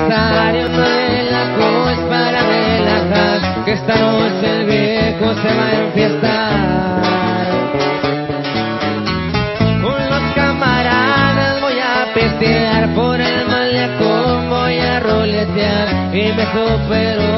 aniversario no relajo, es para relajar, que esta noche el viejo se va a enfiestar. Con los camaradas voy a pistear, por el malecón voy a roletear y me supero